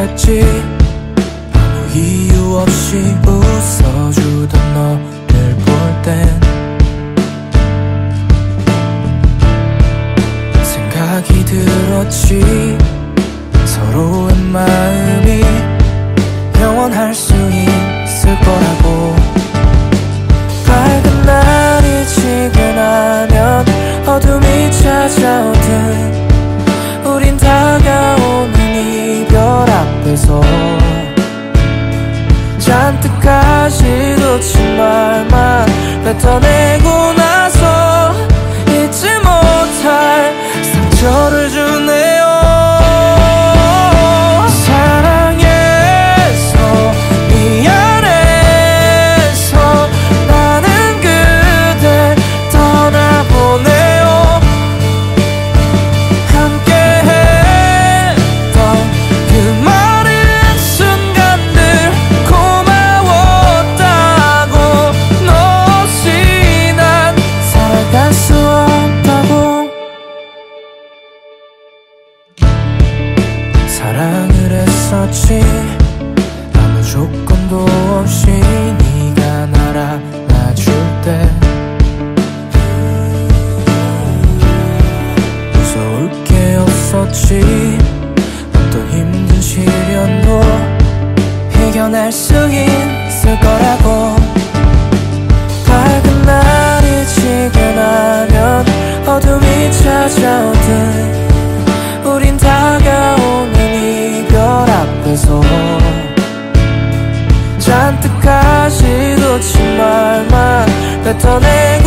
했지. 아무 이유 없이 웃어주던 너를 볼 땐 생각이 들었지. 서로의 마음이 영원할 수 있을 거라고. 밝은 날이 지고 나면 어둠이 찾아오듯 우린 다가오는 이별 앞에서 잔뜩 가시도 친 말만 뱉어내고 나서 잊지 못할 상처를 주네요. 사랑해서 미안해서 나는 그댈 떠나보내요. 함께했던 그 많은 순간들 고마웠다고. 너 없이 난 살아갈 수 없다고. 사랑을 했었지. 아무 조건도 없이 네가 날 안아줄 때 무서울 게 없었지. 어떤 힘든 시련도 이겨낼 수 있을 거라고. 밝은 날이 지고 나면 어둠이 찾아오듯 우린 다가오는 이별 앞에서 잔뜩 가시도 친 말만 뱉어내고